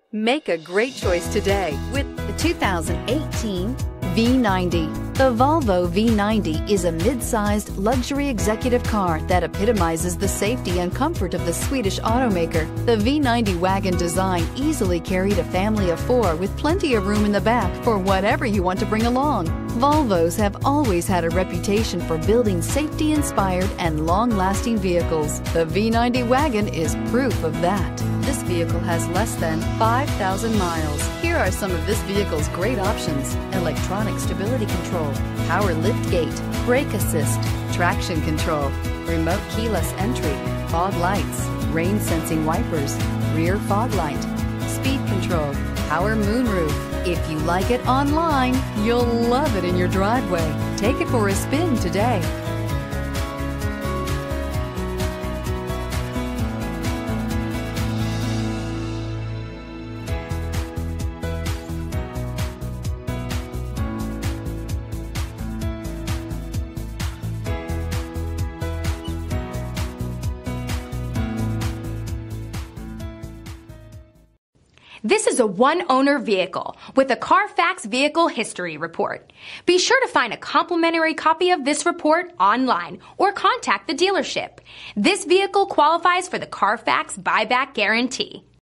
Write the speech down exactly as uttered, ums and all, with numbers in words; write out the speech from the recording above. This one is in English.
Make a great choice today with the two thousand eighteen V ninety. The Volvo V ninety is a mid-sized luxury executive car that epitomizes the safety and comfort of the Swedish automaker. The V ninety wagon design easily carried a family of four with plenty of room in the back for whatever you want to bring along. Volvos have always had a reputation for building safety-inspired and long-lasting vehicles. The V ninety wagon is proof of that. This vehicle has less than five thousand miles. Here are some of this vehicle's great options: electronic stability control, power liftgate, brake assist, traction control, remote keyless entry, fog lights, rain sensing wipers, rear fog light, speed control, power moonroof. If you like it online, you'll love it in your driveway. Take it for a spin today. This is a one-owner vehicle with a Carfax Vehicle History Report. Be sure to find a complimentary copy of this report online or contact the dealership. This vehicle qualifies for the Carfax Buyback Guarantee.